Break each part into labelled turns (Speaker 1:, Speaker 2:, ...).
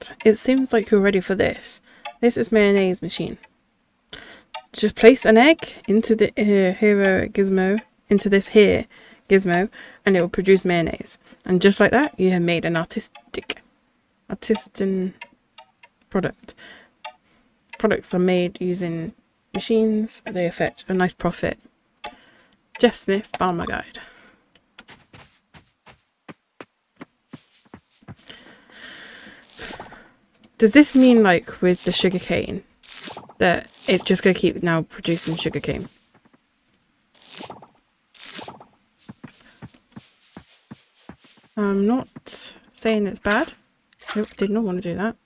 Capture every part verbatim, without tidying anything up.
Speaker 1: Right, it seems like you're ready for this. This is mayonnaise machine. Just place an egg into the uh, hero gizmo, into this here gizmo, and it will produce mayonnaise. And just like that, you have made an artistic, artisan product. Products are made using machines. They fetch a nice profit. Jeff Smith, Farmer Guide. Does this mean, like with the sugarcane, that it's just going to keep now producing sugarcane? I'm not saying it's bad. Nope, did not want to do that.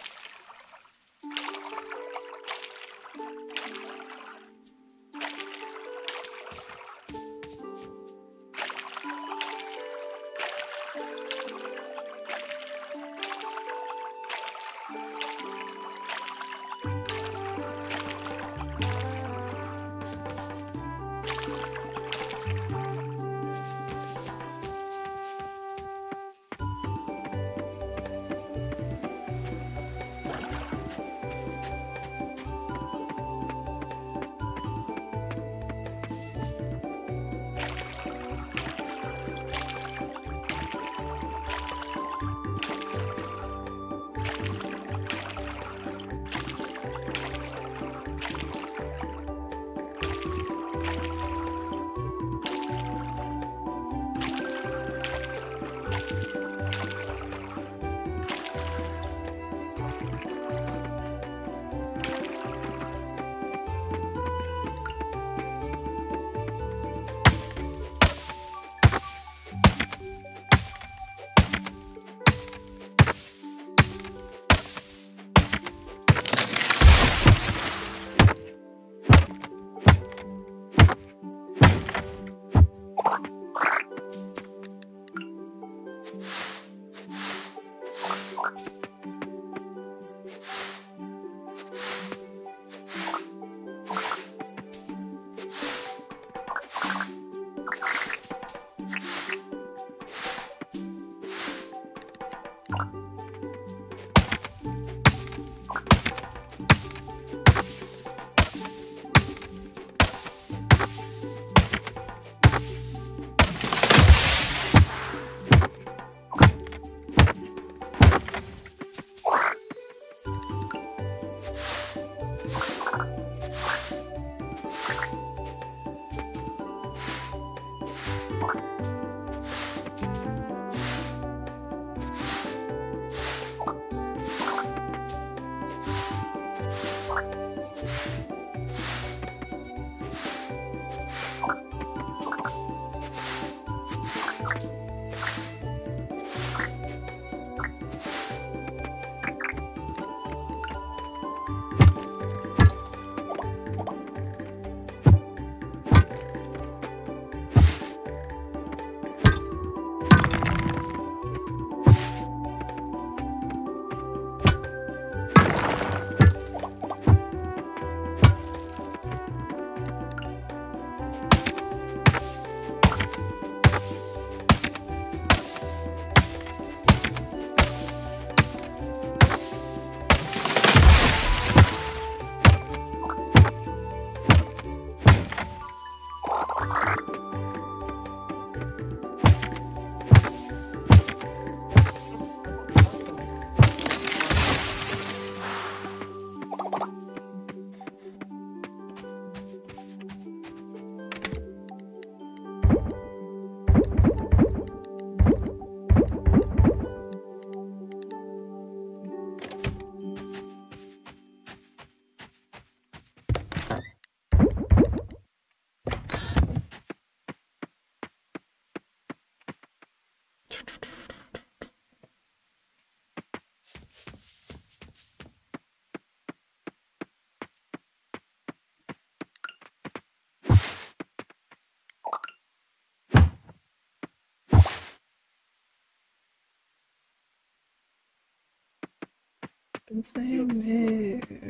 Speaker 1: Been saying there.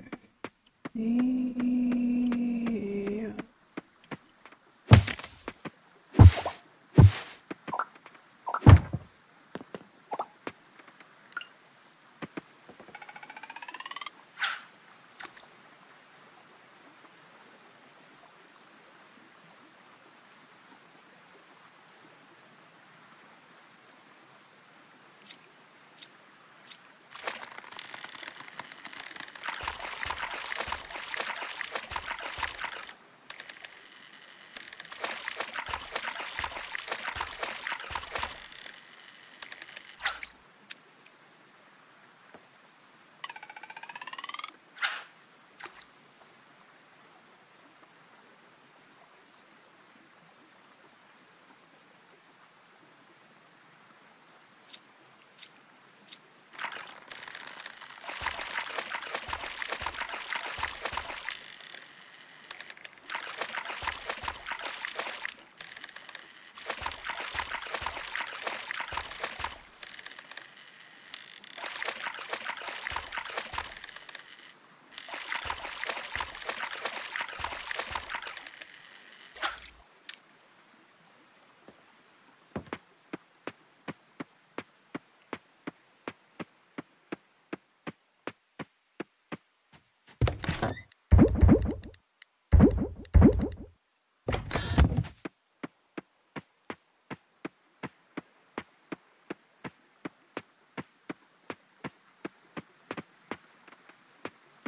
Speaker 1: Yeah.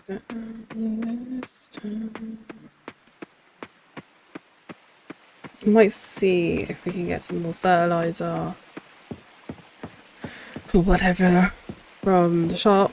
Speaker 1: This time. Might see if we can get some more fertilizer or whatever from the shop.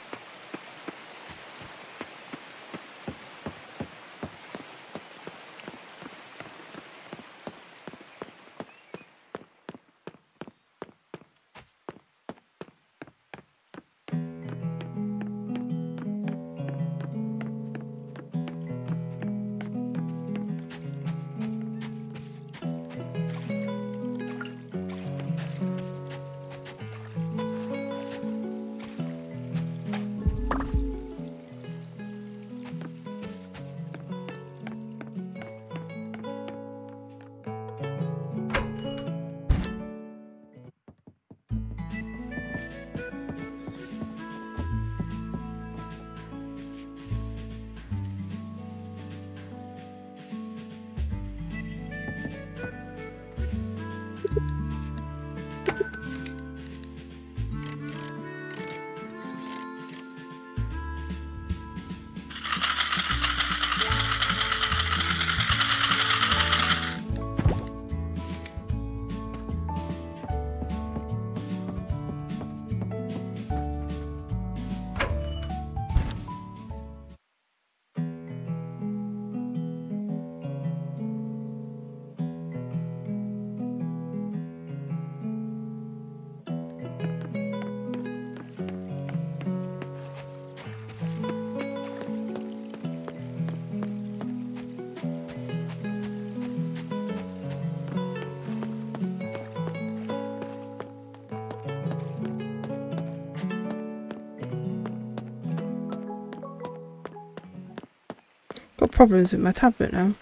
Speaker 1: Got problems with my tablet now.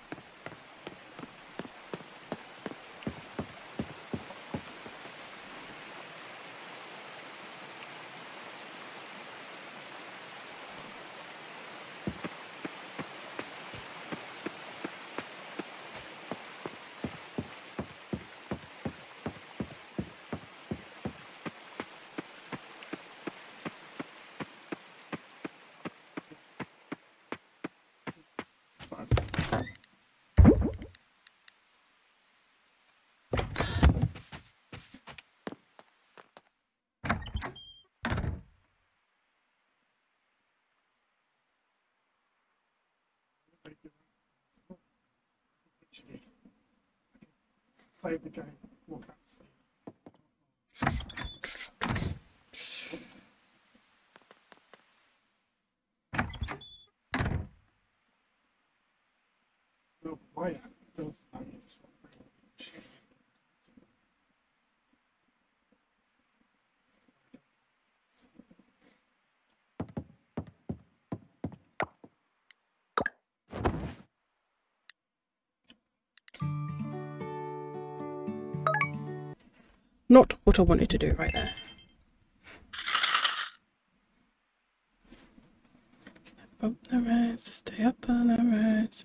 Speaker 2: Save the game, walk up. No, why does that need to swap?
Speaker 1: Not what I wanted to do right there. Up the rise, stay up on the rise.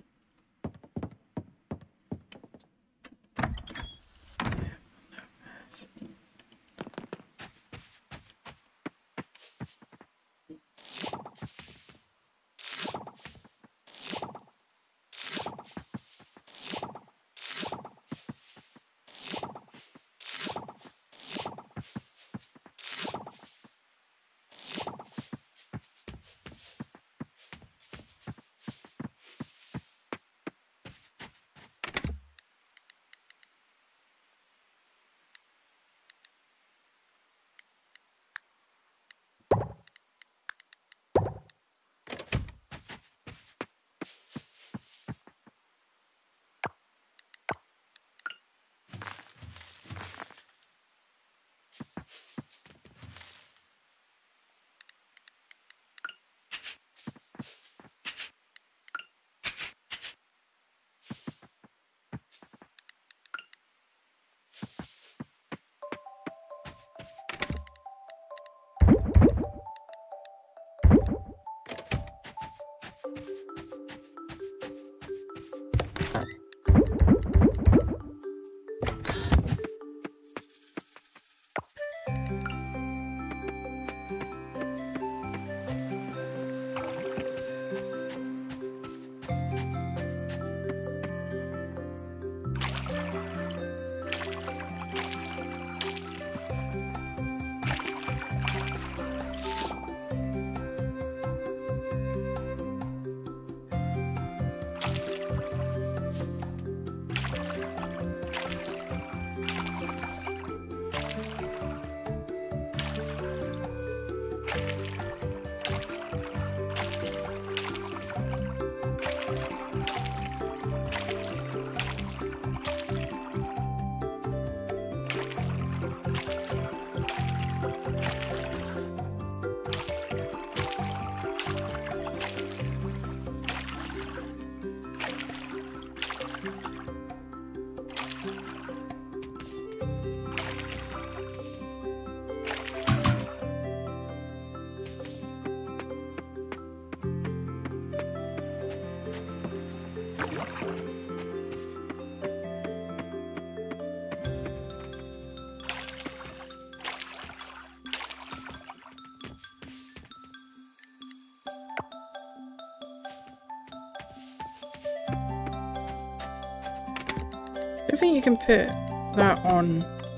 Speaker 1: I think you can put that on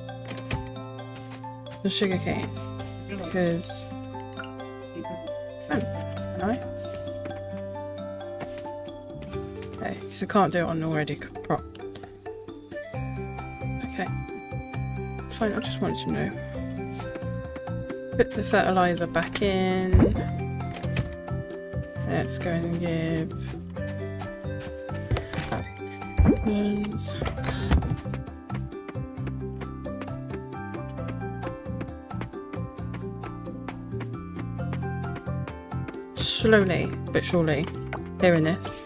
Speaker 1: the sugar cane because can I? Okay, because I can't do it on already prop. Okay, it's fine. I just wanted to know. Put the fertilizer back in. Let's go and give burns. Slowly but surely, hearing this.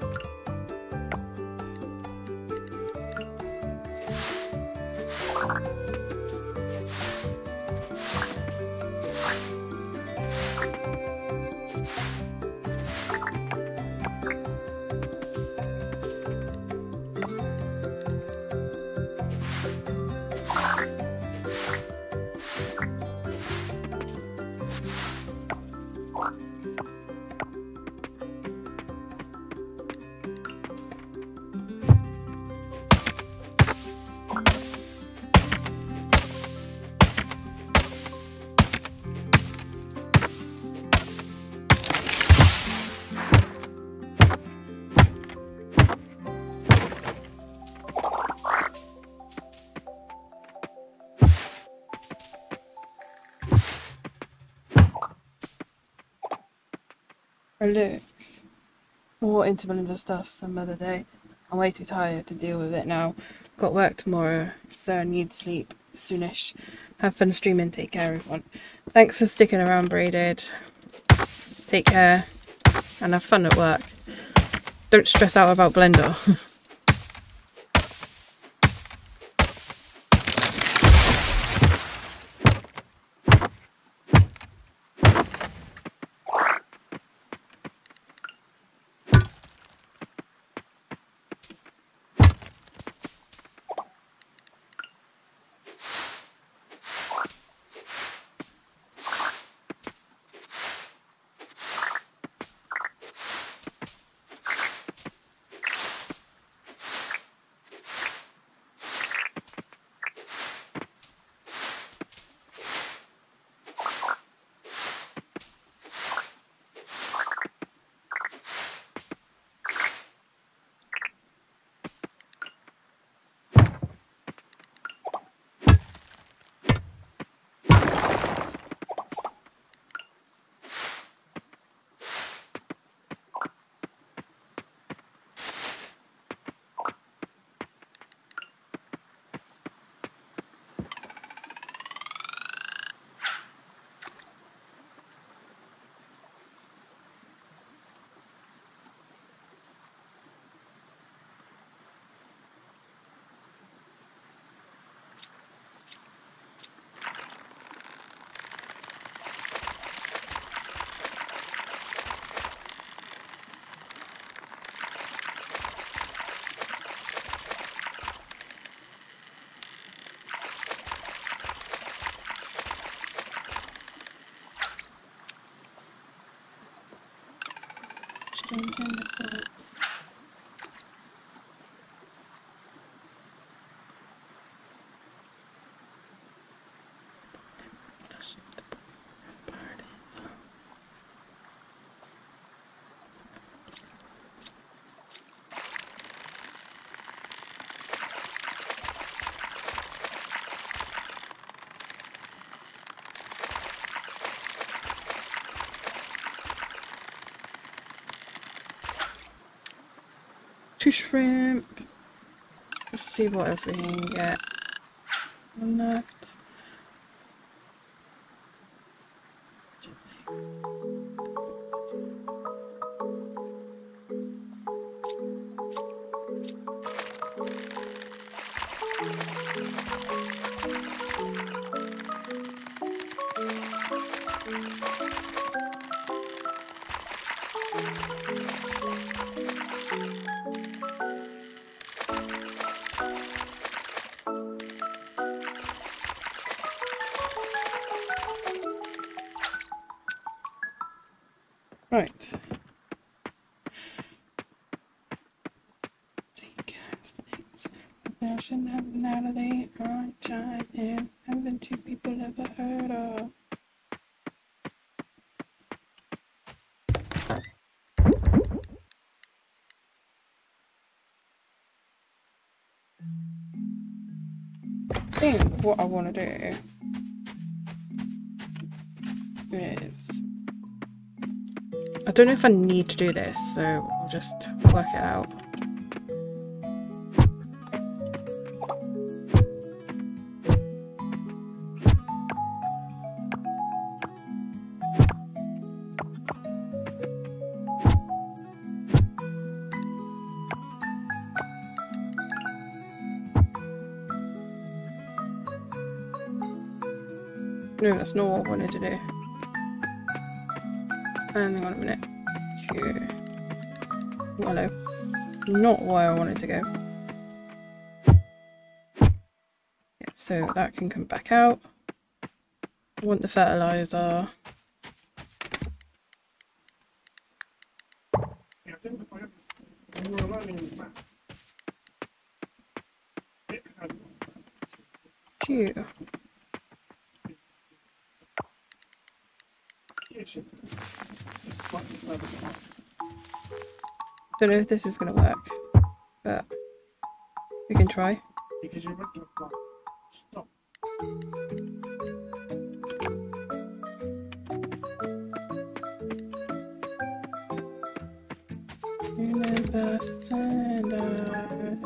Speaker 1: Oh look, more into blender stuff some other day. I'm way too tired to deal with it now. Got work tomorrow, so I need sleep soonish. Have fun streaming, take care everyone. Thanks for sticking around, Braided. Take care, and have fun at work. Don't stress out about Blender. Two shrimp. Let's see what else we can get. One left. Right. Now Josh and Natalie are giant. Haven't you people ever heard of? I think what I want to do is, I don't know if I need to do this, so we'll just work it out. No, that's not what I wanted to do. Hang on a minute. Here. Hello. Not where I wanted to go. Yeah, so that can come back out. I want the fertilizer.
Speaker 2: Yeah, I didn't quite understand. When we were learning math, it had
Speaker 1: Phew.
Speaker 2: application. Just slightly further down.
Speaker 1: Don't know if this is going to work, but we can try.
Speaker 2: Because you went to apply. Stop.
Speaker 1: Universe and I.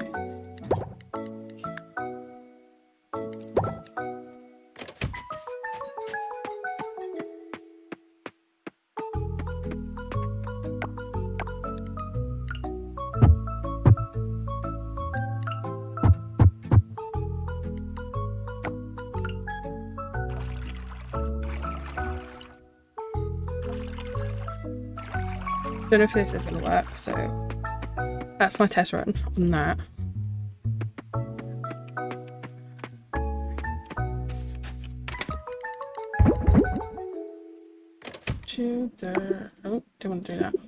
Speaker 1: Don't know if this is going to work, so that's my test run on that. To the, oh, don't want to do that.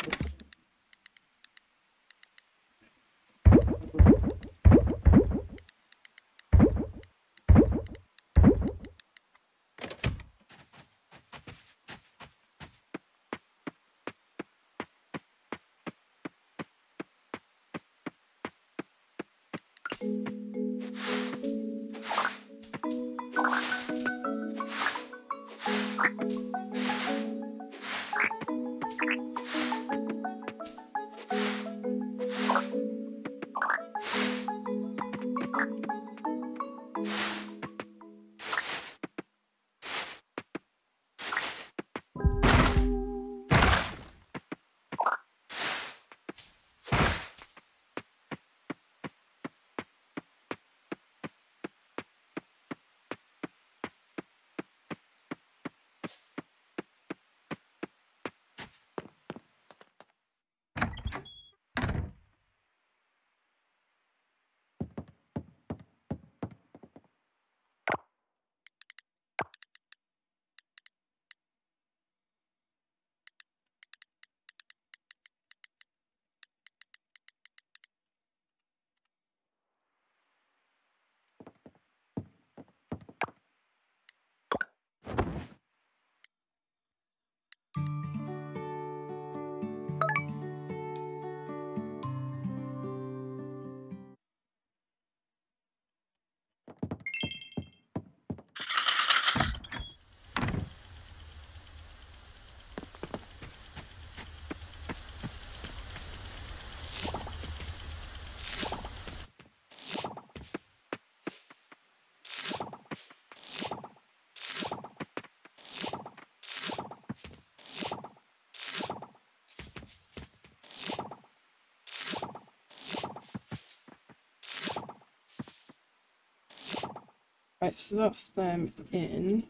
Speaker 1: Right, so that's them in.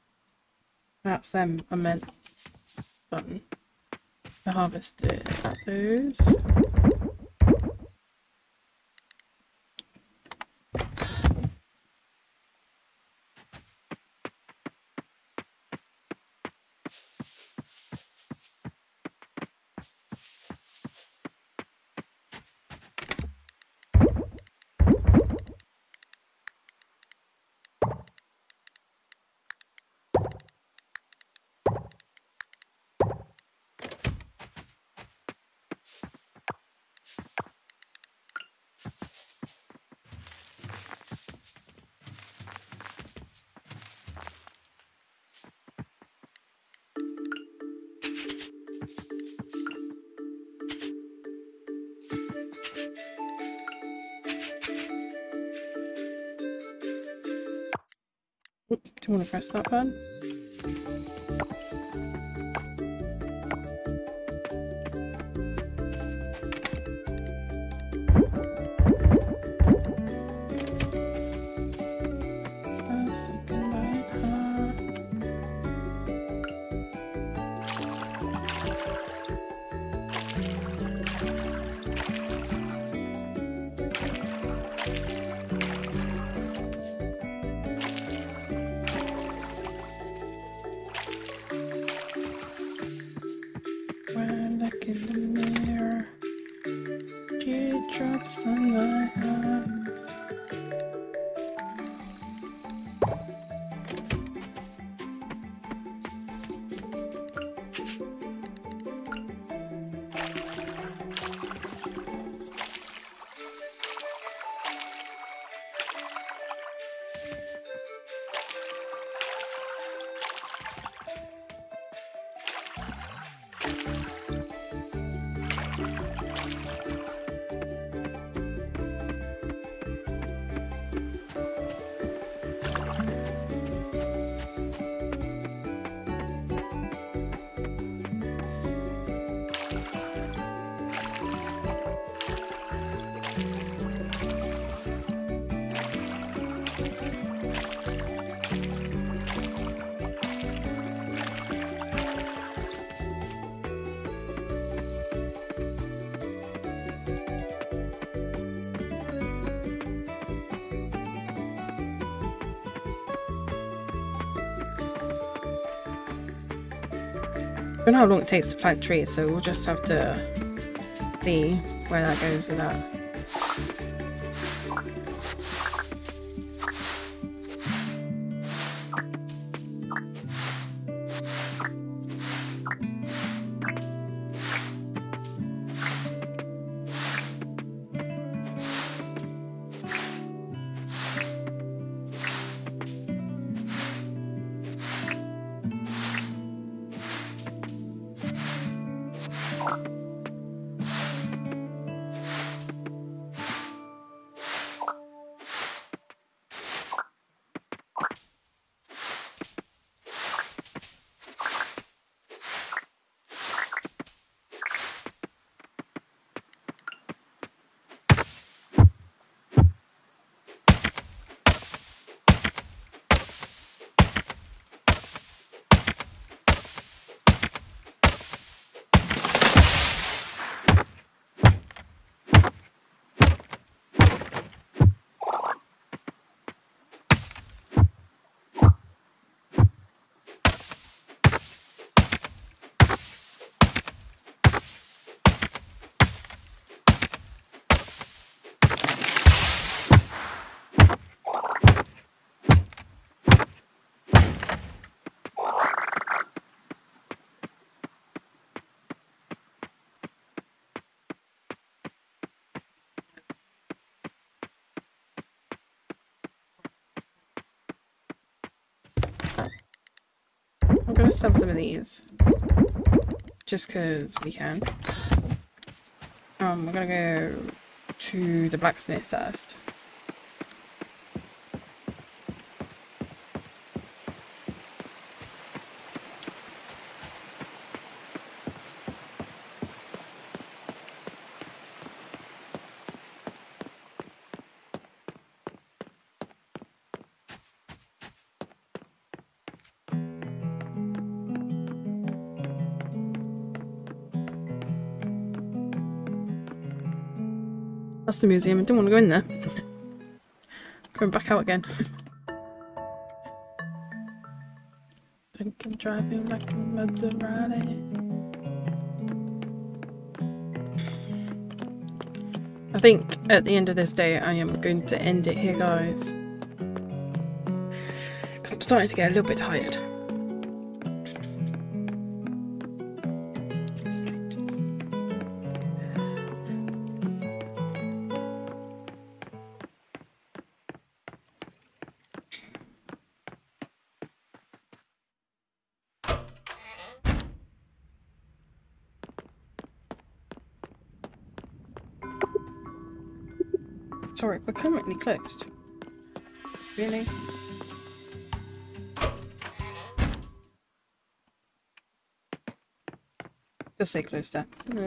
Speaker 1: That's them, I meant done. I harvested those. Do you want to press that button? When I look in the mirror, teardrops on my hands. I don't know how long it takes to plant trees, so we'll just have to see where that goes with that. I'm gonna sell some of these just because we can. Um, we're gonna go to the blacksmith first. That's the museum. I didn't want to go in there. Going back out again. Think I'm driving like a Maserati. I think at the end of this day I am going to end it here, guys. Because I'm starting to get a little bit tired. Sorry, we're currently closed. Really? Just stay close there. Yeah.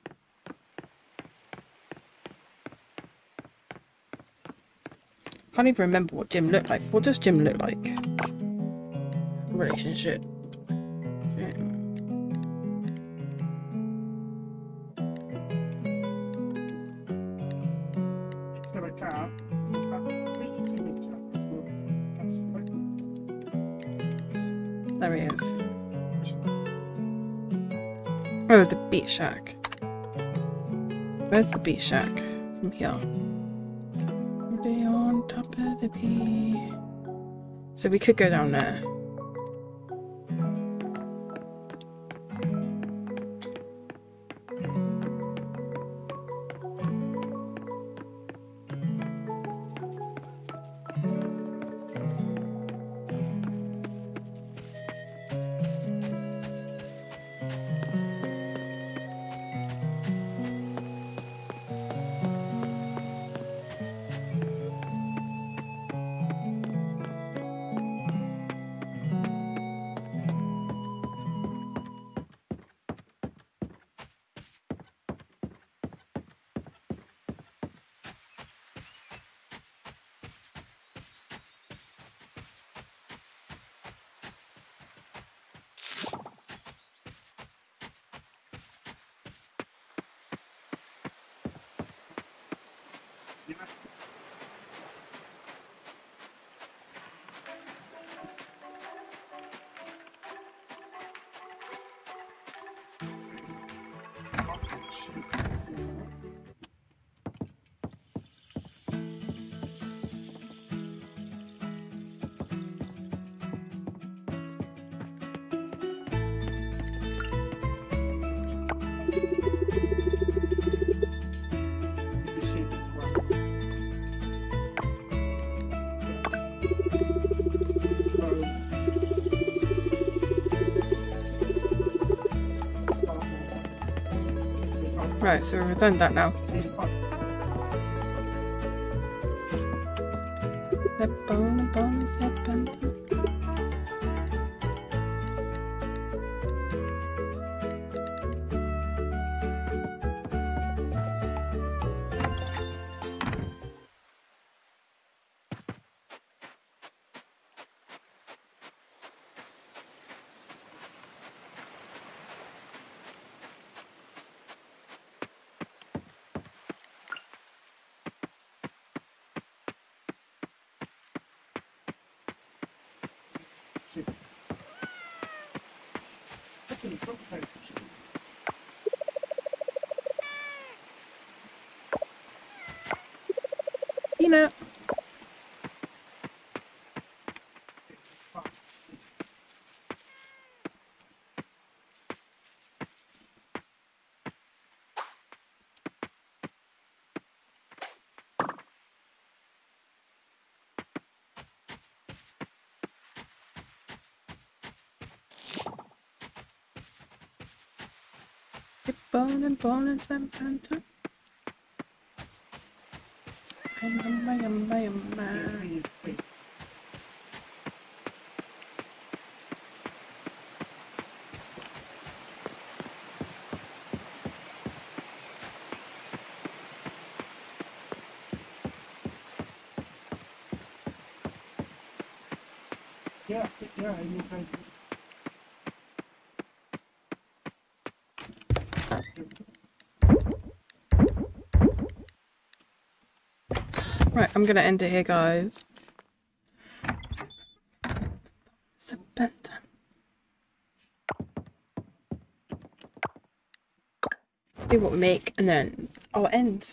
Speaker 1: Can't even remember what Jim looked like. What does Jim look like? Relationship. Jim.
Speaker 2: It's got a car. In fact, we can see the car. That's like
Speaker 1: There he is. Oh, the beach shack. Where's the beach shack? From here. Already on top of the beach. So we could go down there. Right, so we've done that now. Peanut. Bone and bone and some panther.
Speaker 2: Yeah, yeah, you can.
Speaker 1: Right, I'm gonna end it here, guys. See what we make, and then I'll end.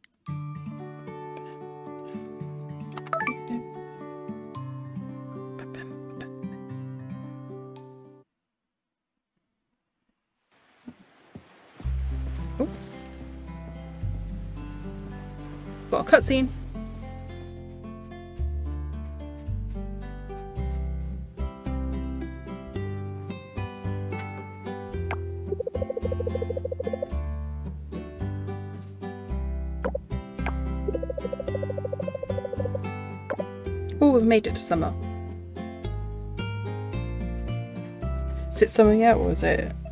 Speaker 1: Oh. Got a cutscene. Oh, we've made it to summer. Is it summer yet, or is it